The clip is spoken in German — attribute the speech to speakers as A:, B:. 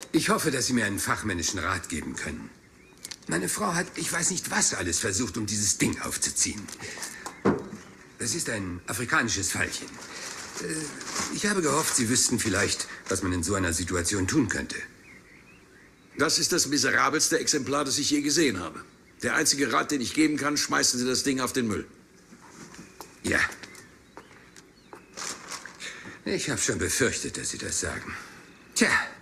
A: Ich hoffe, dass Sie mir einen fachmännischen Rat geben können. Meine Frau hat, ich weiß nicht was alles versucht, um dieses Ding aufzuziehen. Das ist ein afrikanisches Veilchen. Ich habe gehofft, Sie wüssten vielleicht, was man in so einer Situation tun könnte.
B: Das ist das miserabelste Exemplar, das ich je gesehen habe. Der einzige Rat, den ich geben kann, schmeißen Sie das Ding auf den Müll.
A: Ja. Ich habe schon befürchtet, dass Sie das sagen. Tja.